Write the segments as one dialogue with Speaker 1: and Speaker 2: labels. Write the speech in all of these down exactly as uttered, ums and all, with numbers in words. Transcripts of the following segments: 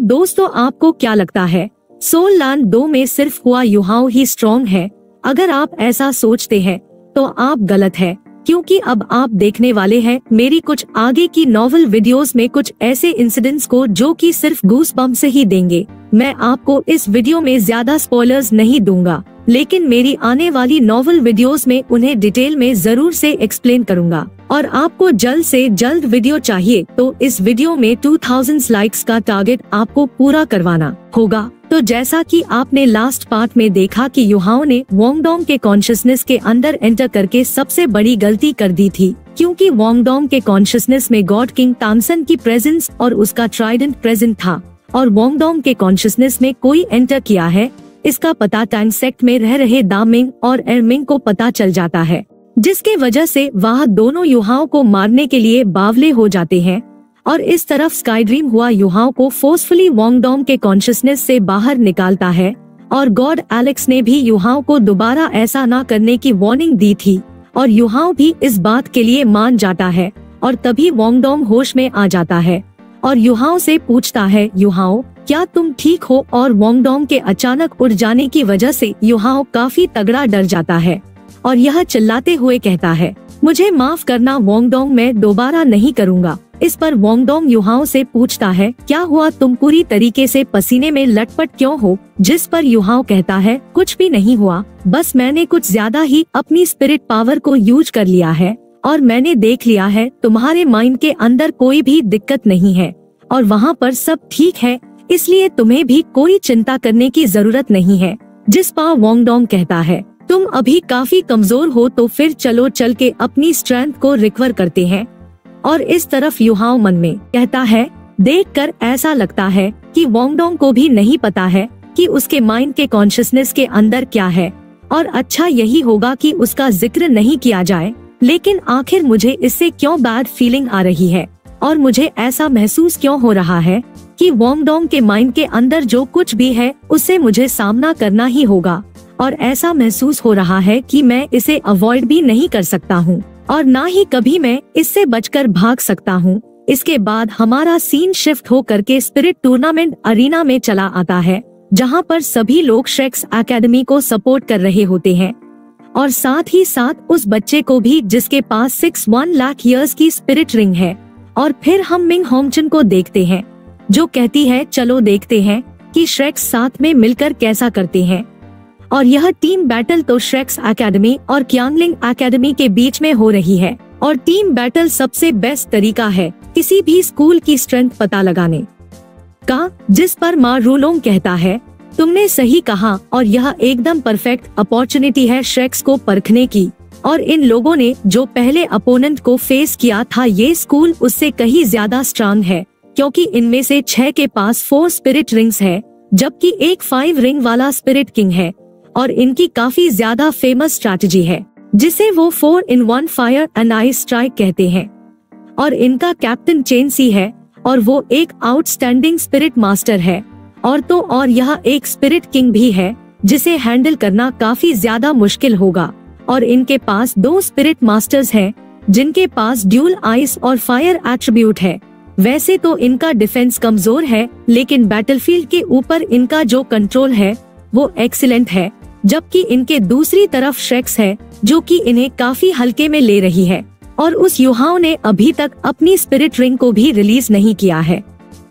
Speaker 1: दोस्तों आपको क्या लगता है, सोल लैंड दो में सिर्फ हुआ युहाओ ही स्ट्रॉन्ग है? अगर आप ऐसा सोचते हैं तो आप गलत है, क्योंकि अब आप देखने वाले हैं मेरी कुछ आगे की नॉवल वीडियोस में कुछ ऐसे इंसिडेंट्स को जो कि सिर्फ गूस बम्प से ही देंगे। मैं आपको इस वीडियो में ज्यादा स्पॉयलर्स नहीं दूंगा, लेकिन मेरी आने वाली नॉवल वीडियोस में उन्हें डिटेल में जरूर से एक्सप्लेन करूंगा। और आपको जल्द से जल्द वीडियो चाहिए तो इस वीडियो में दो हज़ार लाइक्स का टारगेट आपको पूरा करवाना होगा। तो जैसा कि आपने लास्ट पार्ट में देखा कि युहाओ ने वोंगडोंग के कॉन्शियसनेस के अंदर एंटर करके सबसे बड़ी गलती कर दी थी, क्योंकि वोंगडोंग के कॉन्शियसनेस में गॉड किंग तामसन की प्रेजेंस और उसका ट्राइडेंट प्रेजेंट था, और वोंगडोंग के कॉन्शियसनेस में कोई एंटर किया है इसका पता टैंग सेक्ट में रह रहे दामिंग और एरमिंग को पता चल जाता है, जिसके वजह से वह दोनों युहाओं को मारने के लिए बावले हो जाते हैं। और इस तरफ स्काई ड्रीम हुआ युहाओं को फोर्सफुली वोंगडोंग के कॉन्शियसनेस से बाहर निकालता है, और गॉड एलेक्स ने भी युहाओं को दोबारा ऐसा ना करने की वार्निंग दी थी, और युहाओं भी इस बात के लिए मान जाता है। और तभी वोंगडोंग होश में आ जाता है और युहाओं से पूछता है, युहाओं क्या तुम ठीक हो? और वोंगडोंग के अचानक उड़ जाने की वजह से युहाओं काफी तगड़ा डर जाता है और यह चिल्लाते हुए कहता है, मुझे माफ करना वोंगडोंग, मैं दोबारा नहीं करूँगा। इस पर वोंगडोंग युहाओं से पूछता है, क्या हुआ, तुम पूरी तरीके से पसीने में लटपट क्यों हो? जिस पर युहाओं कहता है, कुछ भी नहीं हुआ, बस मैंने कुछ ज्यादा ही अपनी स्पिरिट पावर को यूज कर लिया है और मैंने देख लिया है तुम्हारे माइंड के अंदर कोई भी दिक्कत नहीं है और वहाँ पर सब ठीक है, इसलिए तुम्हें भी कोई चिंता करने की जरूरत नहीं है। जिस पर वोंगडोंग कहता है, तुम अभी काफी कमजोर हो तो फिर चलो चल के अपनी स्ट्रेंथ को रिकवर करते हैं। और इस तरफ युहाओं मन में कहता है, देखकर ऐसा लगता है कि वोंगडोंग को भी नहीं पता है कि उसके माइंड के कॉन्शियसनेस के अंदर क्या है, और अच्छा यही होगा कि उसका जिक्र नहीं किया जाए। लेकिन आखिर मुझे इससे क्यों बैड फीलिंग आ रही है और मुझे ऐसा महसूस क्यों हो रहा है कि वोंगडोंग के माइंड के अंदर जो कुछ भी है उससे मुझे सामना करना ही होगा, और ऐसा महसूस हो रहा है कि मैं इसे अवॉइड भी नहीं कर सकता हूँ और ना ही कभी मैं इससे बचकर भाग सकता हूँ। इसके बाद हमारा सीन शिफ्ट हो करके स्पिरिट टूर्नामेंट अरीना में चला आता है, जहाँ पर सभी लोग श्रेक्स एकेडमी को सपोर्ट कर रहे होते हैं, और साथ ही साथ उस बच्चे को भी जिसके पास सिक्स वन लाख ईयर्स की स्पिरिट रिंग है। और फिर हम मिंग होंगचन को देखते हैं जो कहती है, चलो देखते हैं कि श्रेक्स साथ में मिलकर कैसा करते हैं। और यह टीम बैटल तो श्रेक्स एकेडमी और क्यांगलिंग एकेडमी के बीच में हो रही है, और टीम बैटल सबसे बेस्ट तरीका है किसी भी स्कूल की स्ट्रेंथ पता लगाने का। जिस पर मा रूलोंग कहता है, तुमने सही कहा और यह एकदम परफेक्ट अपॉर्चुनिटी है श्रेक्स को परखने की, और इन लोगों ने जो पहले अपोनेंट को फेस किया था ये स्कूल उससे कहीं ज्यादा स्ट्रांग है, क्योंकि इनमें से छह के पास फोर स्पिरिट रिंग्स है, जबकि एक फाइव रिंग वाला स्पिरिट किंग है, और इनकी काफी ज्यादा फेमस स्ट्रैटेजी है जिसे वो four in one fire and ice strike कहते हैं। और इनका कैप्टन चेनसी है और वो एक आउटस्टैंडिंग स्पिरिट मास्टर है, और तो और यह एक स्पिरिट किंग भी है जिसे हैंडल करना काफी ज्यादा मुश्किल होगा। और इनके पास दो स्पिरिट मास्टर्स हैं जिनके पास ड्यूल आइस और फायर एट्रीब्यूट है। वैसे तो इनका डिफेंस कमजोर है, लेकिन बैटलफील्ड के ऊपर इनका जो कंट्रोल है वो एक्सीलेंट है, जबकि इनके दूसरी तरफ श्रेक्स है जो कि इन्हें काफी हल्के में ले रही है, और उस युहाओं ने अभी तक अपनी स्पिरिट रिंग को भी रिलीज नहीं किया है।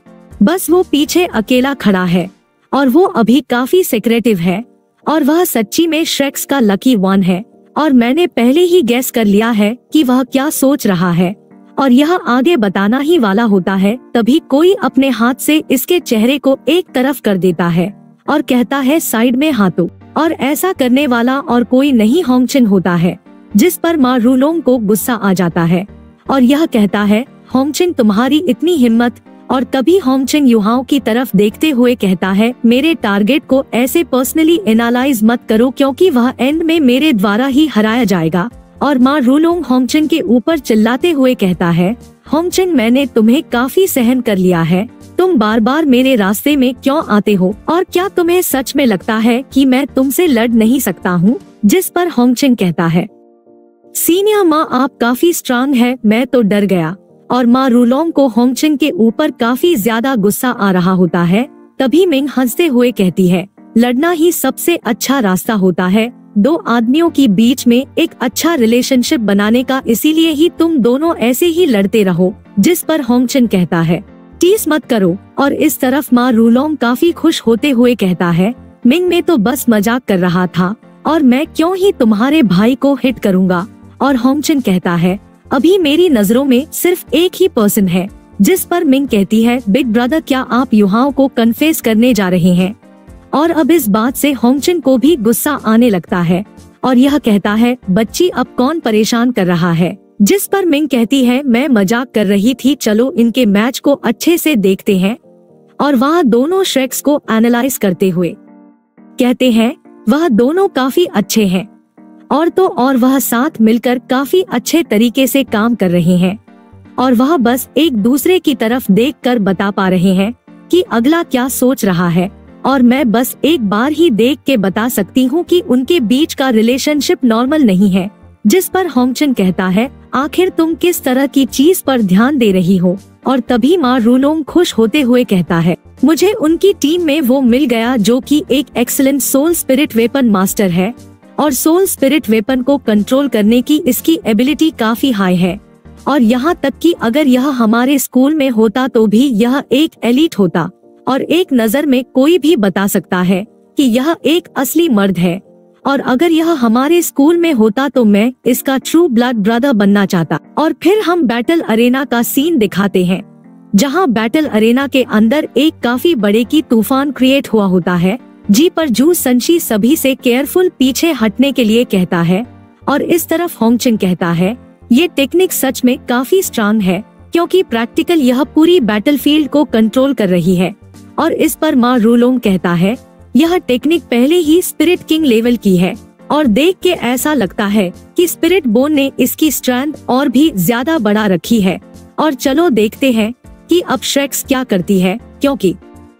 Speaker 1: बस वो पीछे अकेला खड़ा है और वो अभी काफी सिक्रेटिव है, और वह सच्ची में श्रेक्स का लकी वन है, और मैंने पहले ही गैस कर लिया है कि वह क्या सोच रहा है, और यह आगे बताना ही वाला होता है। तभी कोई अपने हाथ से इसके चेहरे को एक तरफ कर देता है और कहता है, साइड में हाथों, और ऐसा करने वाला और कोई नहीं होंगचिन होता है। जिस पर मा रूलोंग को गुस्सा आ जाता है और यह कहता है, होंगचिन तुम्हारी इतनी हिम्मत। और तभी होंगचिन युहाओं की तरफ देखते हुए कहता है, मेरे टारगेट को ऐसे पर्सनली एनालाइज मत करो, क्योंकि वह एंड में मेरे द्वारा ही हराया जाएगा। और मा रूलोंग होंगचिन के ऊपर चिल्लाते हुए कहता है, होंगचिन मैंने तुम्हें काफी सहन कर लिया है, तुम बार बार मेरे रास्ते में क्यों आते हो, और क्या तुम्हें सच में लगता है कि मैं तुमसे लड़ नहीं सकता हूँ? जिस पर होंगचिन कहता है, सीनियर माँ आप काफी स्ट्रांग है, मैं तो डर गया। और मा रूलोंग को होंगचिंग के ऊपर काफी ज्यादा गुस्सा आ रहा होता है। तभी मिंग हंसते हुए कहती है, लड़ना ही सबसे अच्छा रास्ता होता है दो आदमियों की बीच में एक अच्छा रिलेशनशिप बनाने का, इसीलिए ही तुम दोनों ऐसे ही लड़ते रहो। जिस पर होंगचिन कहता है, टीस मत करो। और इस तरफ मा रूलोंग काफी खुश होते हुए कहता है, मिंग में तो बस मजाक कर रहा था और मैं क्यों ही तुम्हारे भाई को हिट करूँगा। और होंगचिन कहता है, अभी मेरी नजरों में सिर्फ एक ही पर्सन है। जिस पर मिंग कहती है, बिग ब्रदर क्या आप युहाओ को कन्फेस करने जा रहे हैं। और अब इस बात से होंगचिन को भी गुस्सा आने लगता है और यह कहता है, बच्ची अब कौन परेशान कर रहा है। जिस पर मिंग कहती है, मैं मजाक कर रही थी, चलो इनके मैच को अच्छे से देखते हैं। और वह दोनों श्रेक्स को एनालाइज करते हुए कहते हैं, वह दोनों काफी अच्छे हैं और तो और वह साथ मिलकर काफी अच्छे तरीके से काम कर रहे हैं और वह बस एक दूसरे की तरफ देखकर बता पा रहे हैं कि अगला क्या सोच रहा है। और मैं बस एक बार ही देख के बता सकती हूँ कि उनके बीच का रिलेशनशिप नॉर्मल नहीं है। जिस पर होंगचिन कहता है, आखिर तुम किस तरह की चीज पर ध्यान दे रही हो। और तभी मा रूलोंग खुश होते हुए कहता है, मुझे उनकी टीम में वो मिल गया जो कि एक excellent soul spirit weapon master है और सोल स्पिरिट वेपन को कंट्रोल करने की इसकी एबिलिटी काफी हाई है। और यहाँ तक कि अगर यह हमारे स्कूल में होता तो भी यह एक एलीट होता और एक नजर में कोई भी बता सकता है कि यह एक असली मर्द है। और अगर यह हमारे स्कूल में होता तो मैं इसका ट्रू ब्लड ब्रदर बनना चाहता। और फिर हम बैटल अरेना का सीन दिखाते हैं, जहां बैटल अरेना के अंदर एक काफी बड़े की तूफान क्रिएट हुआ होता है। जी पर जू संशी सभी से केयरफुल पीछे हटने के लिए कहता है और इस तरफ होंगचिन कहता है, ये टेक्निक सच में काफी स्ट्रांग है क्योंकि प्रैक्टिकल यह पूरी बैटलफील्ड को कंट्रोल कर रही है। और इस पर मा रूलोंग कहता है, यह टेक्निक पहले ही स्पिरिट किंग लेवल की है और देख के ऐसा लगता है कि स्पिरिट बोन ने इसकी स्ट्रेंथ और भी ज्यादा बढ़ा रखी है। और चलो देखते हैं कि अब श्रेक्स क्या करती है, क्योंकि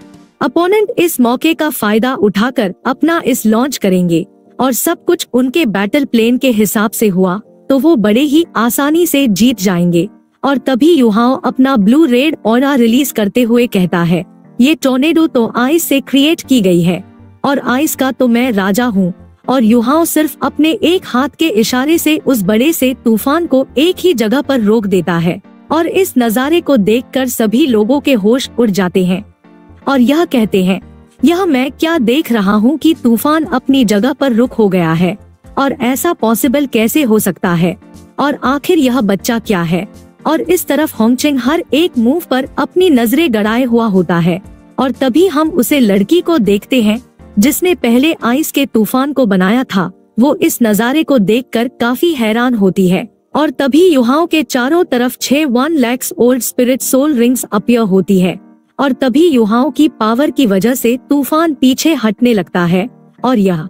Speaker 1: अपोनेंट इस मौके का फायदा उठाकर अपना इस लॉन्च करेंगे और सब कुछ उनके बैटल प्लेन के हिसाब से हुआ तो वो बड़े ही आसानी से जीत जाएंगे। और तभी युहाओ अपना ब्लू रेड ऑरा रिलीज करते हुए कहता है, ये टोर्नेडो तो आइस से क्रिएट की गई है और आइस का तो मैं राजा हूँ। और युहाओ सिर्फ अपने एक हाथ के इशारे से उस बड़े से तूफान को एक ही जगह पर रोक देता है। और इस नजारे को देखकर सभी लोगों के होश उड़ जाते हैं और यह कहते हैं, यह मैं क्या देख रहा हूँ कि तूफान अपनी जगह पर रुक हो गया है और ऐसा पॉसिबल कैसे हो सकता है और आखिर यह बच्चा क्या है। और इस तरफ होंगचिन हर एक मूव पर अपनी नजरें गड़ाए हुआ होता है और तभी हम उसे लड़की को देखते हैं जिसने पहले आइस के तूफान को बनाया था। वो इस नजारे को देखकर काफी हैरान होती है और तभी युहाओं के चारों तरफ छह one lakhs old spirit soul rings appear होती है और तभी युहाओं की पावर की वजह से तूफान पीछे हटने लगता है और यह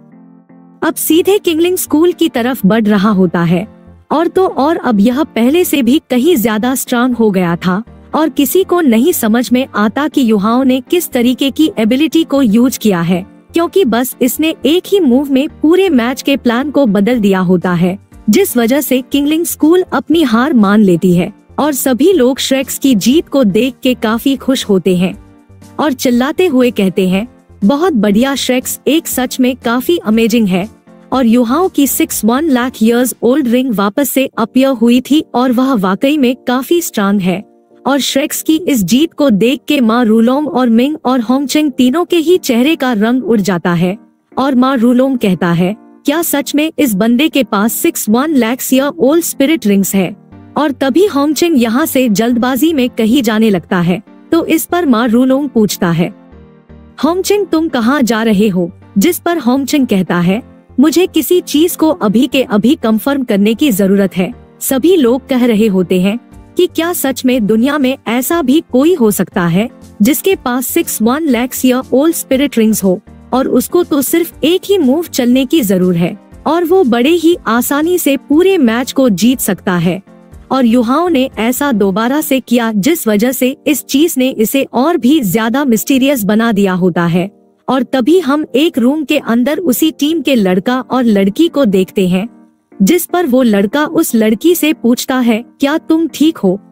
Speaker 1: अब सीधे किंगलिंग स्कूल की तरफ बढ़ रहा होता है। और तो और अब यह पहले से भी कहीं ज्यादा स्ट्रांग हो गया था और किसी को नहीं समझ में आता कि युहाओं ने किस तरीके की एबिलिटी को यूज किया है, क्योंकि बस इसने एक ही मूव में पूरे मैच के प्लान को बदल दिया होता है, जिस वजह से किंगलिंग स्कूल अपनी हार मान लेती है। और सभी लोग श्रेक्स की जीत को देख के काफी खुश होते हैं और चिल्लाते हुए कहते हैं, बहुत बढ़िया श्रेक्स, एक सच में काफी अमेजिंग है। और युहाओं की six one lakh years old ring वापस से अपीयर हुई थी और वह वाकई में काफी स्ट्रांग है। और श्रेक्स की इस जीत को देख के मा रूलोंग और मिंग और होंगचिन तीनों के ही चेहरे का रंग उड़ जाता है। और मा रूलोंग कहता है, क्या सच में इस बंदे के पास six one lakh year old spirit rings है। और तभी होंगचिन यहाँ से जल्दबाजी में कहीं जाने लगता है तो इस पर मा रूलोंग पूछता है, होंगचिन तुम कहाँ जा रहे हो। जिस पर होंगचिन कहता है, मुझे किसी चीज को अभी के अभी कंफर्म करने की जरूरत है। सभी लोग कह रहे होते हैं कि क्या सच में दुनिया में ऐसा भी कोई हो सकता है जिसके पास six one lakhs year old spirit rings हो और उसको तो सिर्फ एक ही मूव चलने की जरूरत है और वो बड़े ही आसानी से पूरे मैच को जीत सकता है। और युहाओं ने ऐसा दोबारा से किया जिस वजह से इस चीज ने इसे और भी ज्यादा मिस्टीरियस बना दिया होता है। और तभी हम एक रूम के अंदर उसी टीम के लड़का और लड़की को देखते हैं, जिस पर वो लड़का उस लड़की से पूछता है, क्या तुम ठीक हो।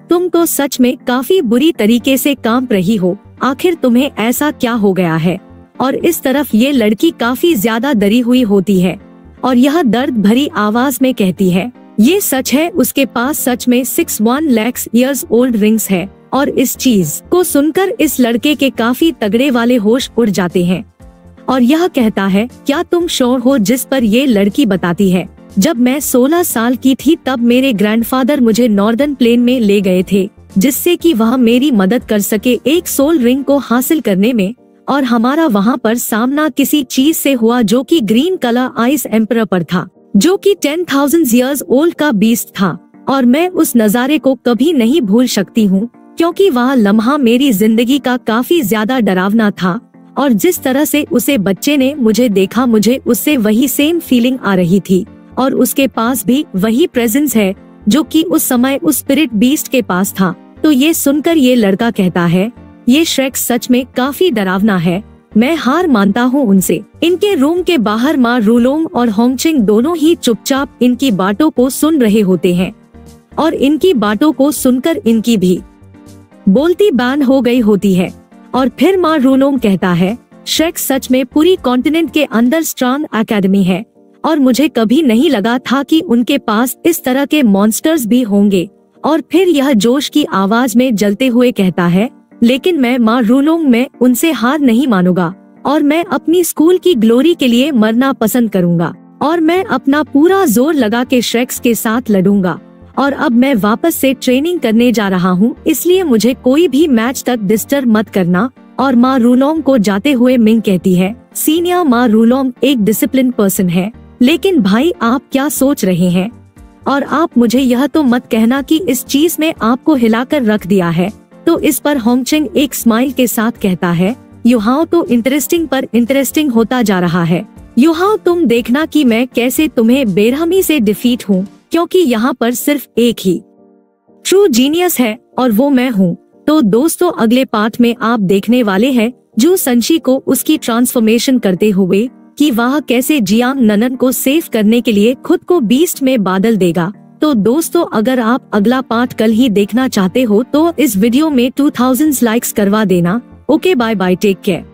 Speaker 1: तुम तो सच में काफी बुरी तरीके से कांप रही हो, आखिर तुम्हें ऐसा क्या हो गया है। और इस तरफ ये लड़की काफी ज्यादा डरी हुई होती है और यह दर्द भरी आवाज में कहती है, ये सच है, उसके पास सच में six one lakhs years old rings है। और इस चीज को सुनकर इस लड़के के काफी तगड़े वाले होश उड़ जाते हैं और यह कहता है, क्या तुम श्योर हो? जिस पर ये लड़की बताती है, जब मैं सोलह साल की थी तब मेरे ग्रैंडफादर मुझे नॉर्दर्न प्लेन में ले गए थे, जिससे कि वह मेरी मदद कर सके एक सोल रिंग को हासिल करने में। और हमारा वहाँ पर सामना किसी चीज से हुआ जो कि ग्रीन कलर आइस एम्परर पर था, जो कि टेन थाउजेंड ईयर्स ओल्ड का बीस्ट था। और मैं उस नजारे को कभी नहीं भूल सकती हूँ, क्योंकि वह लम्हा मेरी जिंदगी का काफी ज्यादा डरावना था। और जिस तरह से उसे बच्चे ने मुझे देखा, मुझे उससे वही सेम फीलिंग आ रही थी और उसके पास भी वही प्रेजेंस है जो कि उस समय उस स्पिरिट बीस्ट के पास था। तो ये सुनकर ये लड़का कहता है, ये श्रेक सच में काफी डरावना है, मैं हार मानता हूँ उनसे। इनके रूम के बाहर माँ रूलोंग और होंगचिंग दोनों ही चुपचाप इनकी बातों को सुन रहे होते हैं और इनकी बातों को सुनकर इनकी भी बोलती बंद हो गई होती है। और फिर माँ रूलोंग कहता है, श्रेक सच में पूरी कॉन्टिनेंट के अंदर स्ट्रॉन्ग एकेडमी है और मुझे कभी नहीं लगा था कि उनके पास इस तरह के मॉन्स्टर्स भी होंगे। और फिर यह जोश की आवाज में जलते हुए कहता है, लेकिन मैं माँ रूलोंग में उनसे हार नहीं मानूंगा और मैं अपनी स्कूल की ग्लोरी के लिए मरना पसंद करूंगा और मैं अपना पूरा जोर लगा के श्रेक्स के साथ लड़ूंगा। और अब मैं वापस से ट्रेनिंग करने जा रहा हूँ, इसलिए मुझे कोई भी मैच तक डिस्टर्ब मत करना। और माँ रूलोंग को जाते हुए मिंग कहती है, सीनियर माँ रूलोंग एक डिसिप्लिन पर्सन है, लेकिन भाई आप क्या सोच रहे हैं? और आप मुझे यह तो मत कहना कि इस चीज में आपको हिलाकर रख दिया है। तो इस पर होंगचिंग एक स्माइल के साथ कहता है, युहाओ तो इंटरेस्टिंग पर इंटरेस्टिंग होता जा रहा है। युहाओ तुम देखना कि मैं कैसे तुम्हें बेरहमी से डिफीट हूँ, क्योंकि यहाँ पर सिर्फ एक ही ट्रू जीनियस है और वो मैं हूँ। तो दोस्तों अगले पार्ट में आप देखने वाले हैं जू संशी को उसकी ट्रांसफॉर्मेशन करते हुए कि वह कैसे जियांग ननन को सेव करने के लिए खुद को बीस्ट में बादल देगा। तो दोस्तों अगर आप अगला पार्ट कल ही देखना चाहते हो तो इस वीडियो में टू थाउज़ेंड लाइक्स करवा देना। Okay bye bye, take care.